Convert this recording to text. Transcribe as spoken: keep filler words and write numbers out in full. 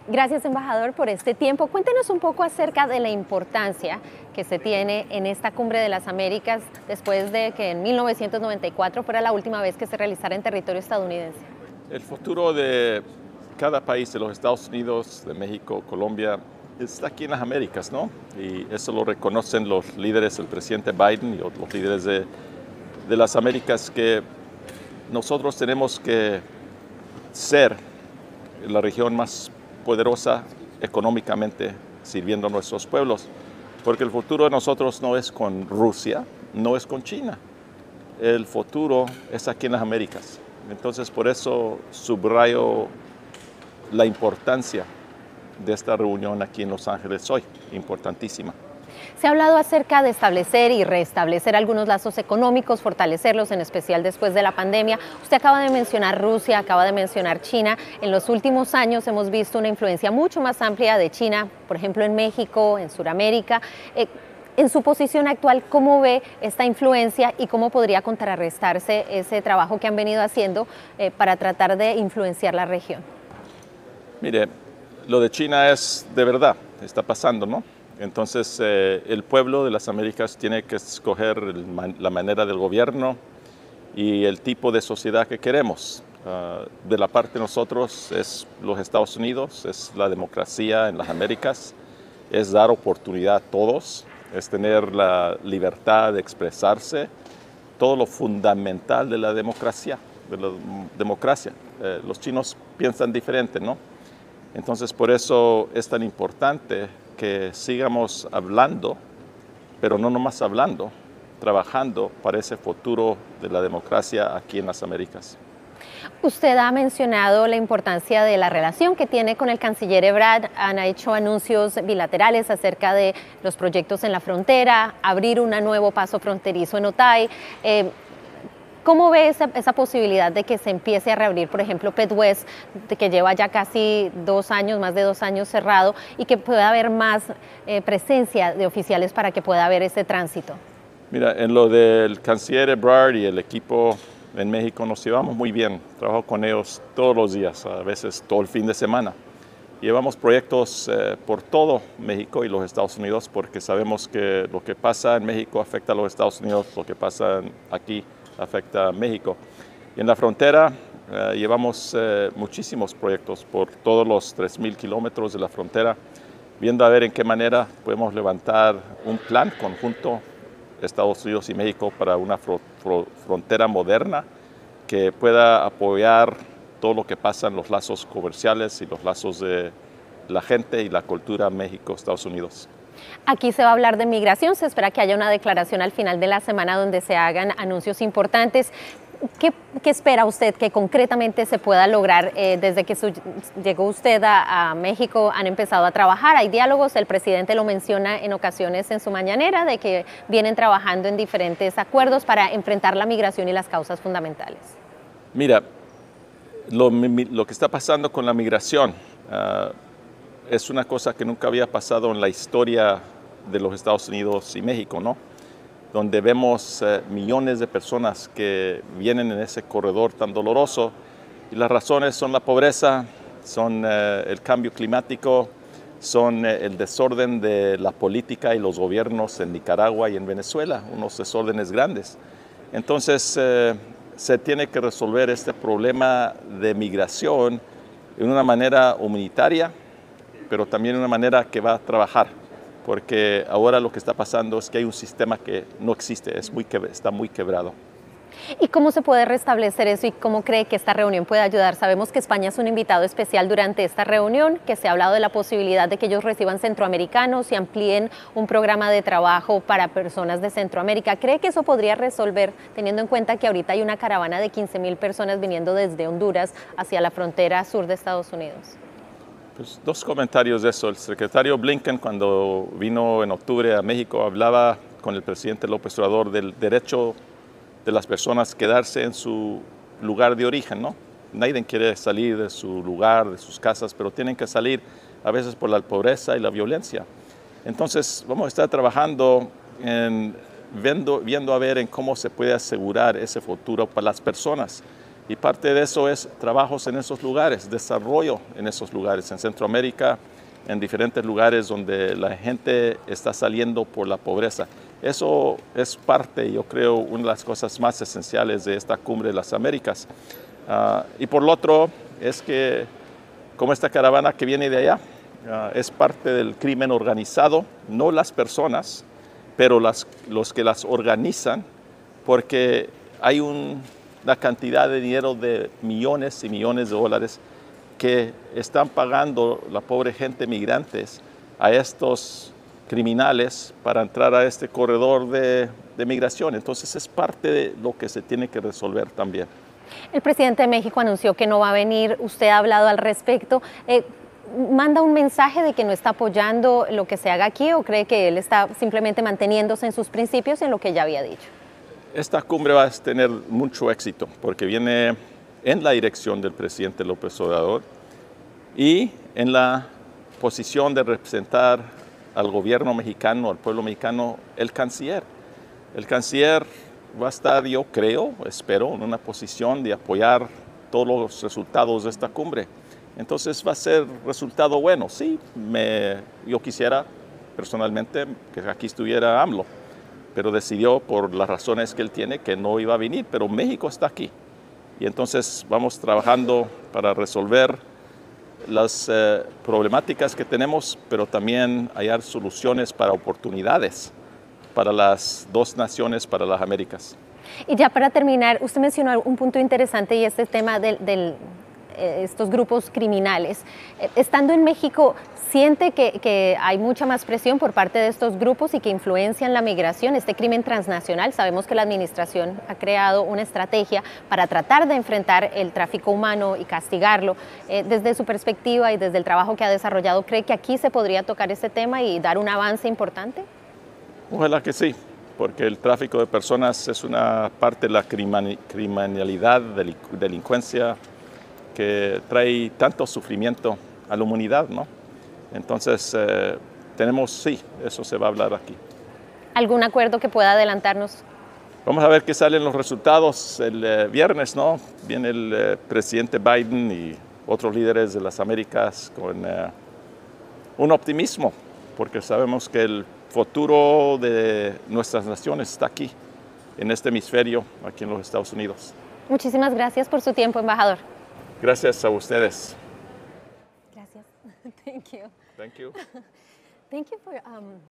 Gracias, embajador, por este tiempo. Cuéntenos un poco acerca de la importancia que se tiene en esta Cumbre de las Américas después de que en mil novecientos noventa y cuatro fuera la última vez que se realizara en territorio estadounidense. El futuro de cada país de los Estados Unidos, de México, Colombia, está aquí en las Américas, ¿no? Y eso lo reconocen los líderes, el presidente Biden y los líderes de, de las Américas, que nosotros tenemos que ser la región más poderosa económicamente, sirviendo a nuestros pueblos, porque el futuro de nosotros no es con Rusia, no es con China, el futuro es aquí en las Américas. Entonces, por eso subrayo la importancia de esta reunión aquí en Los Ángeles hoy, importantísima. Se ha hablado acerca de establecer y restablecer algunos lazos económicos, fortalecerlos, en especial después de la pandemia. Usted acaba de mencionar Rusia, acaba de mencionar China. En los últimos años hemos visto una influencia mucho más amplia de China, por ejemplo, en México, en Sudamérica. Eh, en su posición actual, ¿cómo ve esta influencia y cómo podría contrarrestarse ese trabajo que han venido haciendo eh, para tratar de influenciar la región? Mire, lo de China es de verdad, está pasando, ¿no? Entonces, eh, el pueblo de las Américas tiene que escoger el man, la manera del gobierno y el tipo de sociedad que queremos. Uh, de la parte de nosotros es los Estados Unidos, es la democracia en las Américas, es dar oportunidad a todos, es tener la libertad de expresarse, todo lo fundamental de la democracia. De la democracia. Eh, los chinos piensan diferente, ¿no? Entonces, por eso es tan importante que sigamos hablando, pero no nomás hablando, trabajando para ese futuro de la democracia aquí en las Américas. Usted ha mencionado la importancia de la relación que tiene con el canciller Ebrard. Han hecho anuncios bilaterales acerca de los proyectos en la frontera, abrir un nuevo paso fronterizo en Otay. Eh, ¿Cómo ve esa, esa posibilidad de que se empiece a reabrir, por ejemplo, Petwest, que lleva ya casi dos años, más de dos años cerrado, y que pueda haber más eh, presencia de oficiales para que pueda haber ese tránsito? Mira, en lo del canciller Ebrard y el equipo en México nos llevamos muy bien. Trabajo con ellos todos los días, a veces todo el fin de semana. Llevamos proyectos eh, por todo México y los Estados Unidos porque sabemos que lo que pasa en México afecta a los Estados Unidos, lo que pasa aquí afecta a México. Y en la frontera eh, llevamos eh, muchísimos proyectos por todos los tres mil kilómetros de la frontera, viendo a ver en qué manera podemos levantar un plan conjunto Estados Unidos y México para una fro fro frontera moderna que pueda apoyar todo lo que pasa en los lazos comerciales y los lazos de la gente y la cultura México-Estados Unidos. Aquí se va a hablar de migración, se espera que haya una declaración al final de la semana donde se hagan anuncios importantes. ¿Qué, qué espera usted que concretamente se pueda lograr? Eh, desde que su, llegó usted a, a México han empezado a trabajar, hay diálogos, el presidente lo menciona en ocasiones en su mañanera, de que vienen trabajando en diferentes acuerdos para enfrentar la migración y las causas fundamentales. Mira, lo, lo que está pasando con la migración uh, es una cosa que nunca había pasado en la historia de los Estados Unidos y México, ¿no? Donde vemos eh, millones de personas que vienen en ese corredor tan doloroso y las razones son la pobreza, son eh, el cambio climático, son eh, el desorden de la política y los gobiernos en Nicaragua y en Venezuela, unos desórdenes grandes. Entonces eh, se tiene que resolver este problema de migración de una manera humanitaria, pero también de una manera que va a trabajar, porque ahora lo que está pasando es que hay un sistema que no existe, es muy, está muy quebrado. ¿Y cómo se puede restablecer eso y cómo cree que esta reunión puede ayudar? Sabemos que España es un invitado especial durante esta reunión, que se ha hablado de la posibilidad de que ellos reciban centroamericanos y amplíen un programa de trabajo para personas de Centroamérica. ¿Cree que eso podría resolver, teniendo en cuenta que ahorita hay una caravana de quince mil personas viniendo desde Honduras hacia la frontera sur de Estados Unidos? Pues dos comentarios de eso. El secretario Blinken, cuando vino en octubre a México, hablaba con el presidente López Obrador del derecho de las personas quedarse en su lugar de origen, ¿no? Nadie quiere salir de su lugar, de sus casas, pero tienen que salir a veces por la pobreza y la violencia. Entonces, vamos a estar trabajando en viendo, viendo a ver en cómo se puede asegurar ese futuro para las personas. Y parte de eso es trabajos en esos lugares, desarrollo en esos lugares, en Centroamérica, en diferentes lugares donde la gente está saliendo por la pobreza. Eso es parte, yo creo, una de las cosas más esenciales de esta Cumbre de las Américas. Uh, y por lo otro, es que como esta caravana que viene de allá, uh, es parte del crimen organizado, no las personas, pero las, los que las organizan, porque hay un... la cantidad de dinero de millones y millones de dólares que están pagando la pobre gente migrantes a estos criminales para entrar a este corredor de, de migración. Entonces es parte de lo que se tiene que resolver también. El presidente de México anunció que no va a venir, usted ha hablado al respecto. Eh, ¿Manda un mensaje de que no está apoyando lo que se haga aquí o cree que él está simplemente manteniéndose en sus principios y en lo que ya había dicho? Esta cumbre va a tener mucho éxito porque viene en la dirección del presidente López Obrador y en la posición de representar al gobierno mexicano, al pueblo mexicano, el canciller. El canciller va a estar, yo creo, espero, en una posición de apoyar todos los resultados de esta cumbre. Entonces va a ser resultado bueno. Sí, me, yo quisiera personalmente que aquí estuviera AMLO, pero decidió por las razones que él tiene que no iba a venir, pero México está aquí. Y entonces vamos trabajando para resolver las eh, problemáticas que tenemos, pero también hallar soluciones para oportunidades para las dos naciones, para las Américas. Y ya para terminar, usted mencionó un punto interesante y es el tema de del, eh, estos grupos criminales. Eh, estando en México, ¿siente que, que hay mucha más presión por parte de estos grupos y que influencian la migración, este crimen transnacional? Sabemos que la administración ha creado una estrategia para tratar de enfrentar el tráfico humano y castigarlo. Eh, desde su perspectiva y desde el trabajo que ha desarrollado, ¿cree que aquí se podría tocar este tema y dar un avance importante? Ojalá que sí, porque el tráfico de personas es una parte de la criminalidad, delincuencia, que trae tanto sufrimiento a la humanidad, ¿no? Entonces, eh, tenemos, sí, eso se va a hablar aquí. ¿Algún acuerdo que pueda adelantarnos? Vamos a ver qué salen los resultados el eh, viernes, ¿no? Viene el eh, presidente Biden y otros líderes de las Américas con eh, un optimismo, porque sabemos que el futuro de nuestras naciones está aquí, en este hemisferio, aquí en los Estados Unidos. Muchísimas gracias por su tiempo, embajador. Gracias a ustedes. Gracias. Thank you. Thank you. Thank you for um